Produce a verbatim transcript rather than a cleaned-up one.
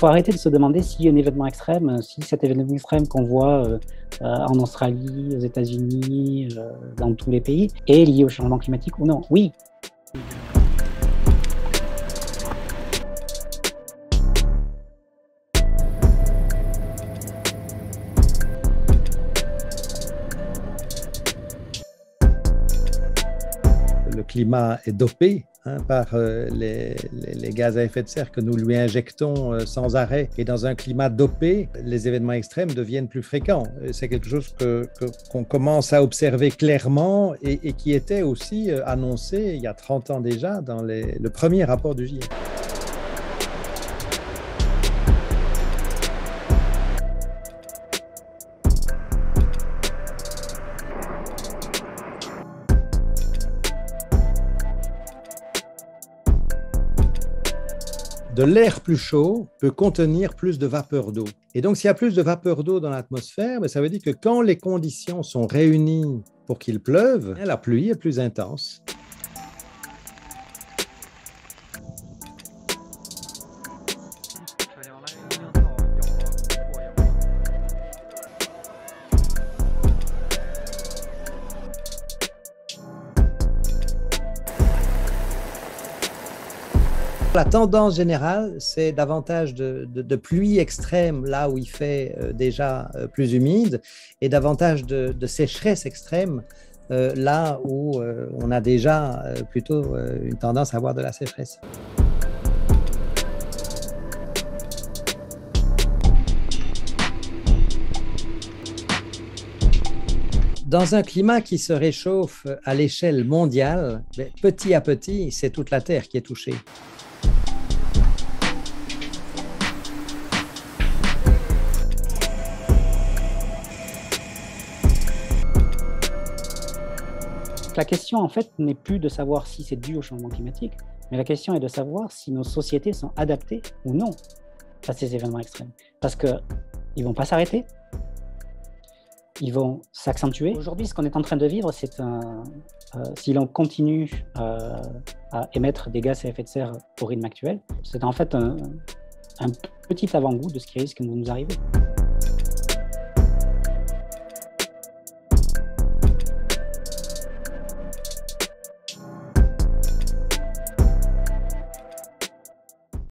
faut arrêter de se demander si un événement extrême, si cet événement extrême qu'on voit euh, euh, en Australie, aux États-Unis, euh, dans tous les pays, est lié au changement climatique ou non. Oui. Le climat est dopé hein, par euh, les, les, les gaz à effet de serre que nous lui injectons euh, sans arrêt. Et dans un climat dopé, les événements extrêmes deviennent plus fréquents. C'est quelque chose que, que, qu'on commence à observer clairement et, et qui était aussi euh, annoncé il y a trente ans déjà dans les, le premier rapport du G I E C. De l'air plus chaud peut contenir plus de vapeur d'eau. Et donc, s'il y a plus de vapeur d'eau dans l'atmosphère, ça veut dire que quand les conditions sont réunies pour qu'il pleuve, la pluie est plus intense. La tendance générale, c'est davantage de, de, de pluie extrême là où il fait euh, déjà euh, plus humide et davantage de, de sécheresse extrême euh, là où euh, on a déjà euh, plutôt euh, une tendance à avoir de la sécheresse. Dans un climat qui se réchauffe à l'échelle mondiale, petit à petit, c'est toute la Terre qui est touchée. La question, en fait, n'est plus de savoir si c'est dû au changement climatique, mais la question est de savoir si nos sociétés sont adaptées ou non à ces événements extrêmes. Parce qu'ils ne vont pas s'arrêter, ils vont s'accentuer. Aujourd'hui, ce qu'on est en train de vivre, c'est un... Euh, si l'on continue euh, à émettre des gaz à effet de serre au rythme actuel, c'est en fait un, un petit avant-goût de ce qui risque de nous arriver.